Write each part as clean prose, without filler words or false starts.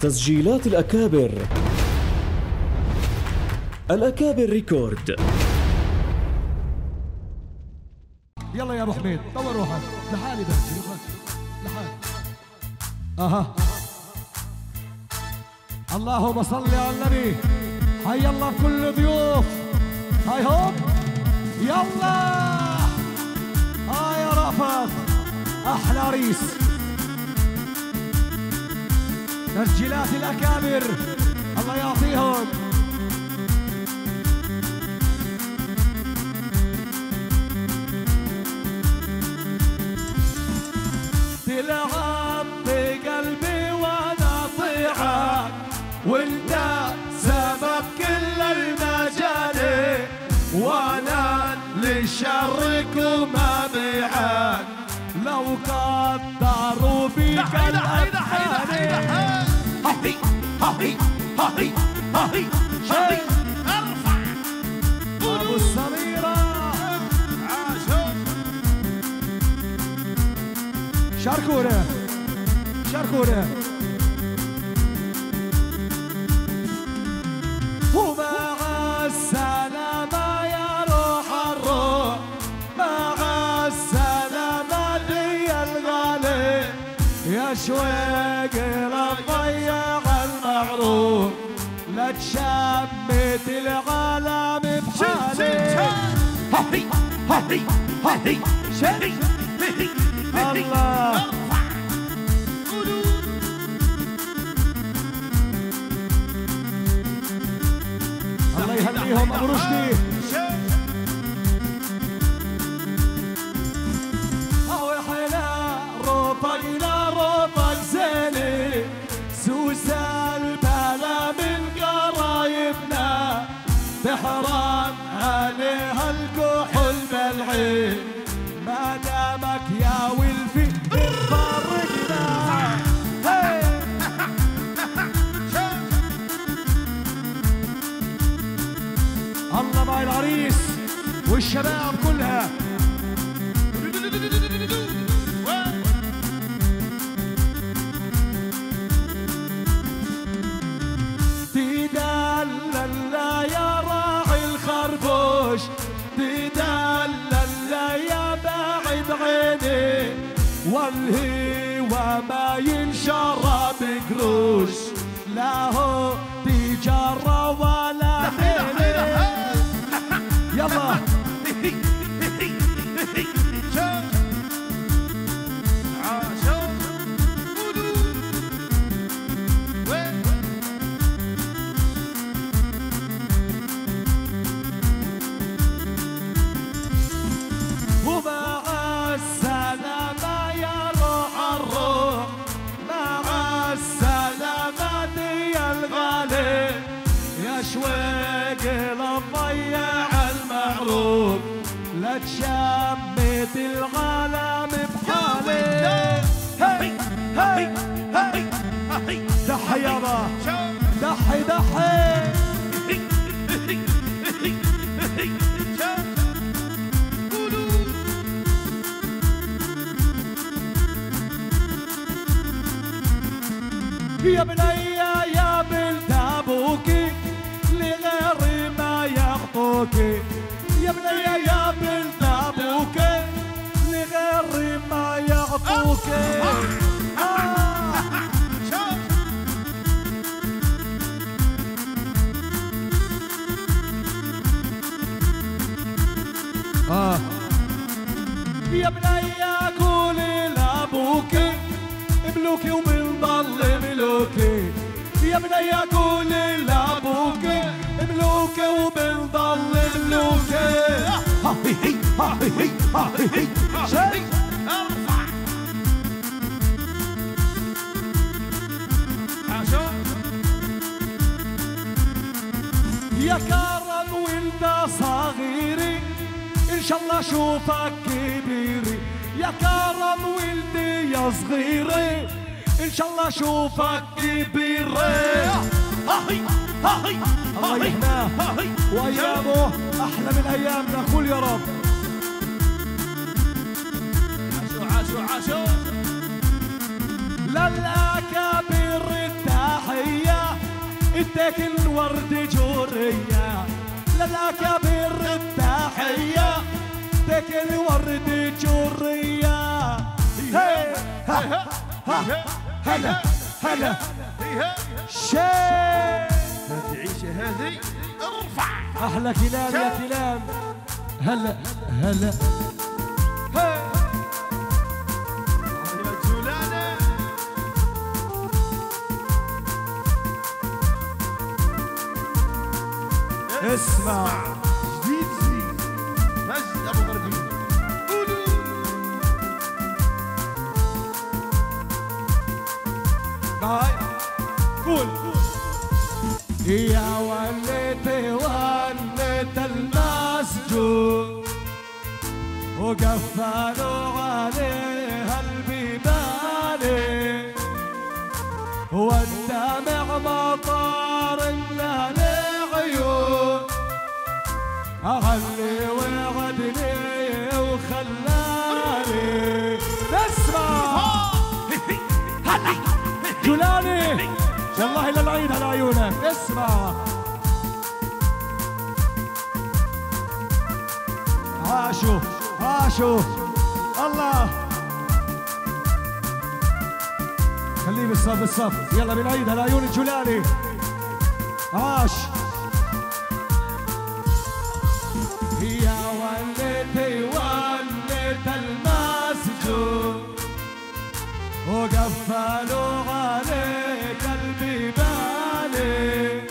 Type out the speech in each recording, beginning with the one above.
تسجيلات الأكابر. الأكابر ريكورد. يلا يا ابو حميد دور روحك لحالي بس لحالي. اها اللهم صل على النبي. حي الله كل ضيوف. هاي هوب يلا. يا رأفت احلى عريس. تسجيلات الأكابر الله يعطيهم. تلعب بقلبي وانا طيعك وانت سبب كل المجال وانا للشرك وما بيعك لو قدروا بك الأبحان. ارفع ابو السميرة شاركونا شاركونا. ومع السلامة يا روح الروح مع السلامة دي الغالي يا شويق للضيع المعروف لا تشمت العالم بحالي. الله الله يهنيهم ابو رشدي. وحنا روطقنا روطق زيني سوسة البلا من قرايبنا تحرم عليها الكحول بالعين ما دامك يا ولفي فرقنا. الله مع العريس والشباب كلها. تدلل يا راعي الخربوش تدلل يا بعد عيني والهوى ما ينشر بقروش لا هو تجارة ولا حيلي. يلا ومع السلامة يا روح الروح مع السلامة دي الغالي يا شويق للضيع المعروف لا تشمت العالم بحالي. دحي يابا دحي دحي. يا بني يا بنت ابوكي لغيري ما يخطوكي يا بني يا بنت ابوكي لغيري ما يخطوكي. يا بني قولي لابوكي ملوكي وبنضل ملوكي يا بني قولي لابوكي ملوكي وبنضل ملوكي. شيء ارفع يا كرم وانت صغيري ان شاء الله اشوفك كبيري يا كرم ولدي يا صغيري ان شاء الله اشوفك كبيري. الله يهناه وايامه احلى من ايامنا كل يا رب. عاشوا عاشوا عاشوا للأكابر التحية اديك الورد جورية للأكابر التحية اديك الورد جورية هلا هلا هلا شيء تعيش هذه ارفع احلى كلام يا كلام هلا هلا يا جولانة اسمع جديد جديد مجد ابو غربي قولوا معاي قول يا وليتي وليت المسجون وقفلوا عليها البيبان والدمع مطار من العيون أغلي وغدني وخلاني اسمع جولاني والله للعيد على عيونك اسمع عاشوا عاشوا الله خليه بالصف بالصف يلا بالعيد على عيون الجولاني عاش يا وليتي وليت المسجون وقفلوا عليك البيبان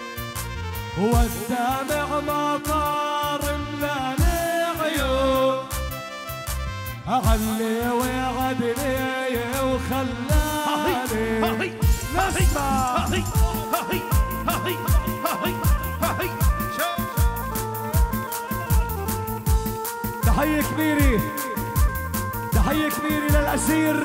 والدمع مطار من العيون أغلي وغدني وخلاني نسمع تحية كبيرة تحية كبيرة للأسير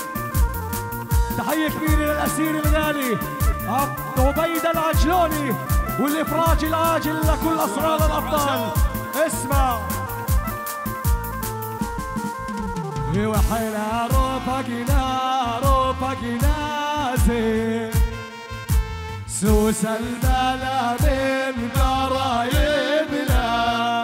تحية كبيرة للأسير الغالي عبيدة العجلوني والإفراج العاجل لكل أسرار الأبطال اسمع وحيلا رفقنا زين سوس البلا من قرايبنا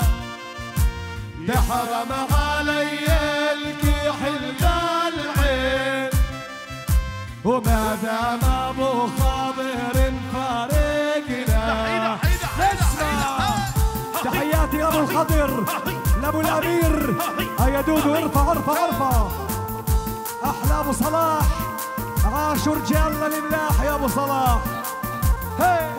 تحرم علي الكحل العين وما دام ابو خاطر فارقنا اسمع تحياتي لابو الخضر لابو الامير هيا دودو ارفع ارفع ارفع احلى ابو صلاح عاشوا رجالنا لله يا ابو صلاح هي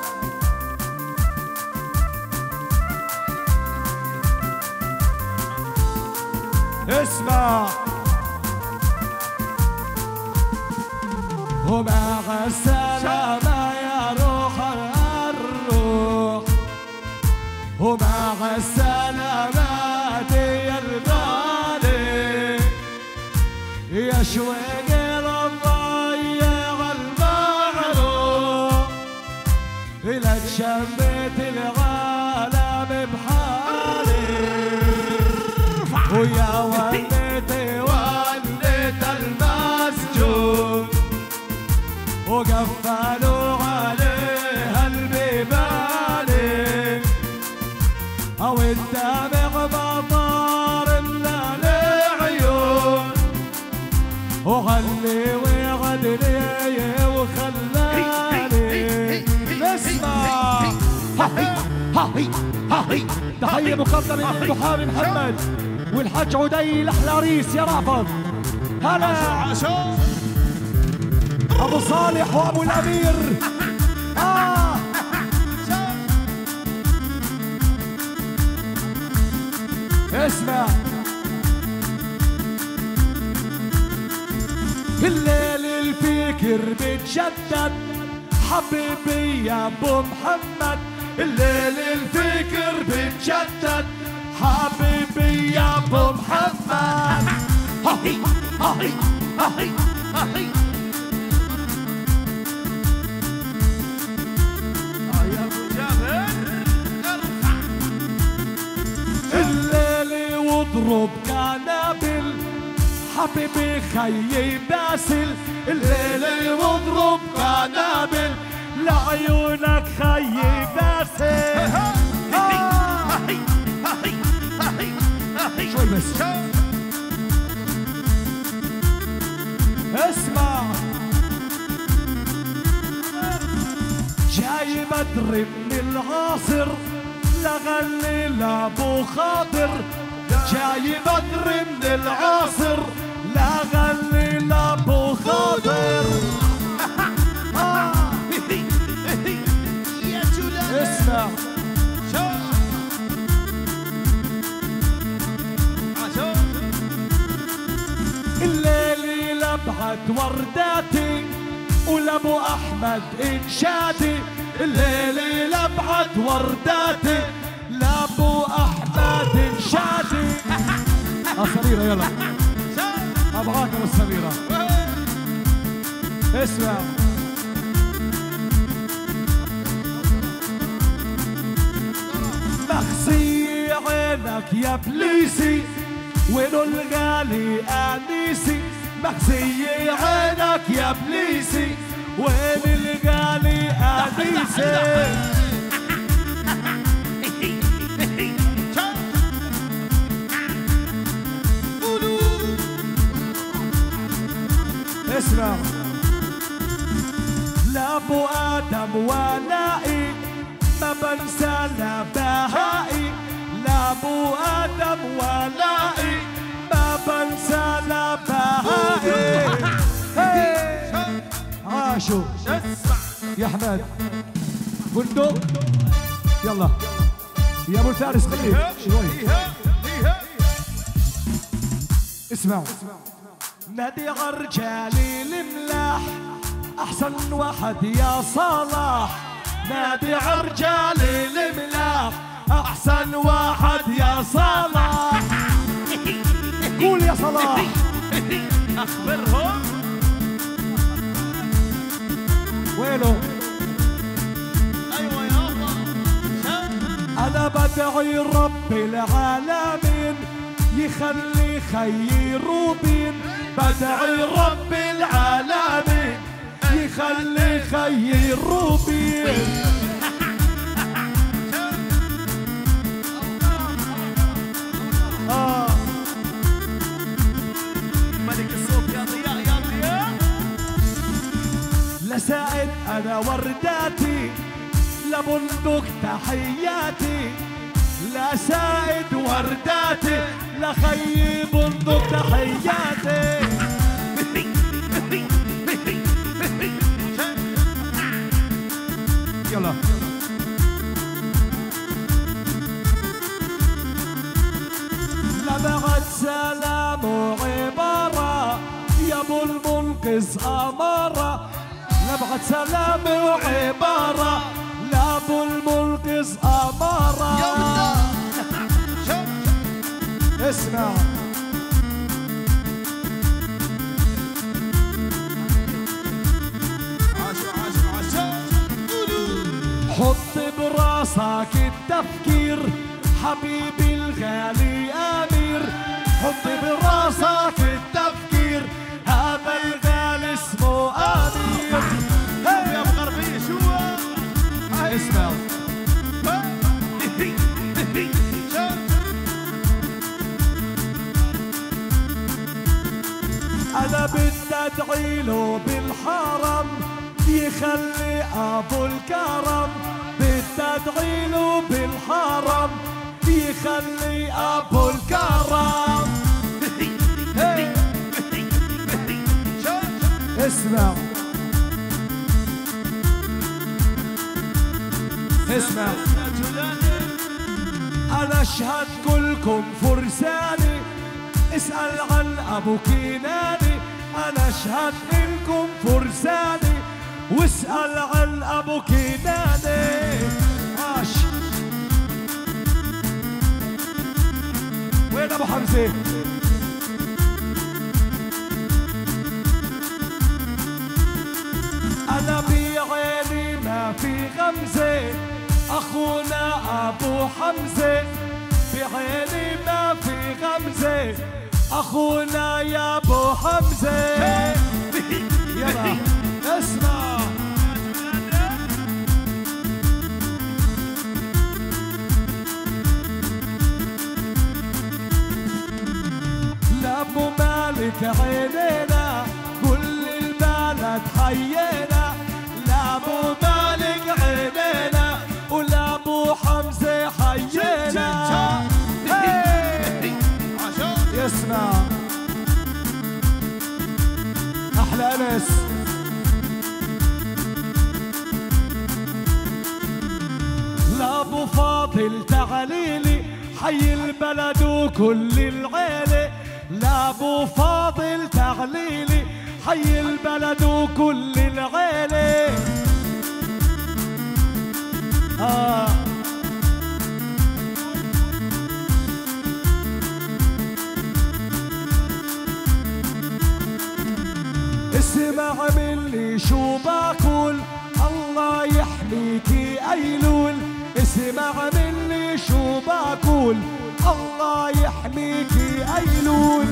اسمع ومع السلامة يا روح الروح ومع السلامات يا الغالي يا شويق الضيع المعروف إلى تشمت العالم بحالي ويا وليتي وليت المسجون وقفلوا عليها البيبان او الدمع مطار من العيون وغلي وغدني وخلاني نسمع تحية مقدمة من محامي محمد والحج عديل احلى عريس يا رافض هلا ابو صالح وابو الامير اسمع الليل الفكر بتجدد حبيبي يا ابو محمد الليل الفكر بتجدد حبيبي يا ابو محمد هاي هاي هاي هاي الليل واضرب قنابل حبيبي خيي باسل الليل واضرب قنابل لعيونك خيي باسم. شوي بس اسمع. جاي بدري من العاصر لغني لابو خاطر. جاي بدري من العاصر لغني لابو خاطر. اسمع الليلي لبعت ورداتي ولابو احمد انشادي. الليلي لبعت ورداتي لابو احمد انشادي. الصغيرة يلا ابغاكم الصغيرة. اسمع مخزي عينك يا بليسي وينو الغالي انيسي. مخزي عينك يا بليسي وين الغالي انيسي. اسمع لابو ادم ولائي ما بنسى لا بهائي. لابو ادم ولائي ما بنسى لا بهائي. عاشو يا احمد بندق يلا يا ابو الفارس خليك شوي. اسمعوا نادي عرجالي الملاح احسن واحد يا صلاح. نادي عرجالي الملاح احسن واحد يا صلاح. قول يا صلاح اخبرهم وينه. ايوه يابا انا بدعي رب العالمين يخلي خيي روبين. بدعي رب العالمين يخلي خيي روبين. ملك الصوت يا ضياء يا ضياء. لسائد انا ورداتي لبندق تحياتي. لسائد ورداتي لخيي بندق تحياتي. يلا لبعت سلام وعبارة يا ابو المنقذ امارة. لبعت سلام وعبارة لابو المنقذ امارة. اسمع حط براسك التفكير حبيبي الغالي امير. حط براسك التفكير هذا الغالي اسمه امير. يا ابو غربية شو اسمع انا بدي ادعي له بالحرم يخلي ابو الكرم. بدي ادعي له بالحرم يخلي ابو الكرم. اسمع اسمع انا اشهد كلكم فرساني. اسأل عن ابو كيناني. انا اشهد انكم فرساني واسأل عن ابو كيناني. عاش وين ابو حمزة؟ انا بعيني ما في غمزة اخونا ابو حمزة. بعيني ما في غمزة اخونا يا ابو حمزة. يلا اسمع محمد حيينا، لابو مالك عينينا ولابو حمزة حيينا. يسمع احلى انس. لابو فاضل تعليلي حي البلد وكل العيلة، لابو فاضل تعليلي حي البلد وكل العيلة. اسمع مني شو بقول، الله يحميكي أيلول. اسمع مني شو بقول، الله يحميكي أيلول.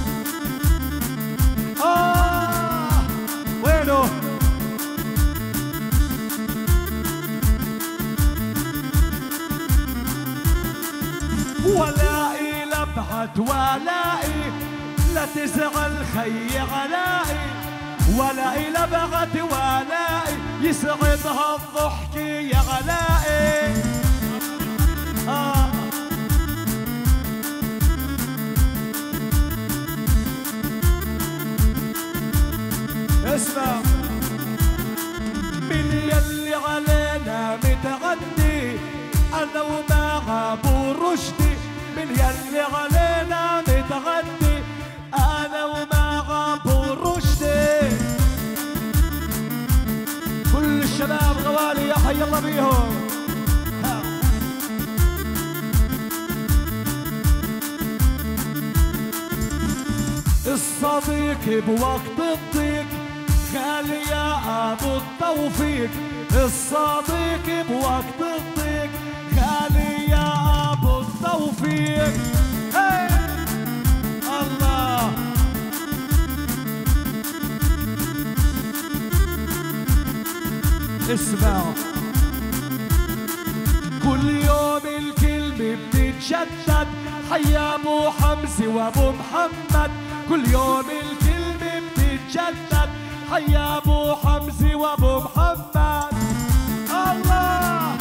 وينه؟ ولائي لبعت ولائي، لا تزعل خي علائي. ولائي لبعت ولائي، يسعدها الضحك يا غلائي. اسمع من يلي علينا متغدي، انا ومع ابو رشدي. من يلي علينا متغدي، انا ومع ابو رشدي. كل الشباب غوالي يا حي الله بيهم. الصديق بوقت الضيق خالي يا ابو التوفيق. الصديق بوقت الضيق خالي يا ابو التوفيق. الله اسمع، كل يوم الكلمة بتتجدد. حي ابو حمزة وابو محمد، كل يوم الكلمة بتتجدد. حي ابو حمزة وابو محمد. الله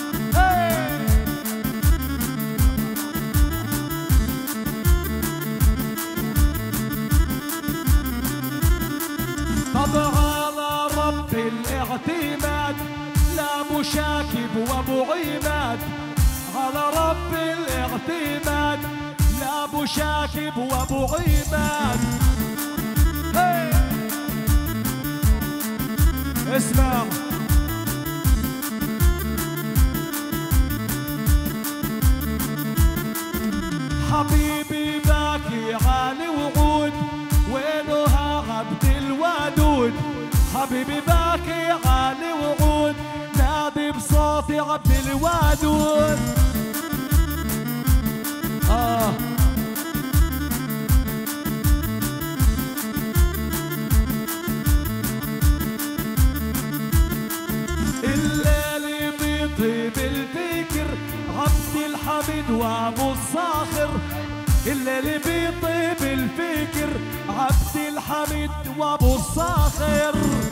طب على رب الاعتماد، لابو شاكب وابو عماد. على رب الاعتماد، لابو شاكب وابو عماد. اسمع حبيبي باكي عالي وعود، وينها عبد الودود. حبيبي باكي عالي وعود، نادي بصوتي عبد الودود. الليل بيطيب الفكر عبد الحميد وابو الصاخر. الليل بيطيب الفكر عبد الحميد وابو الصاخر.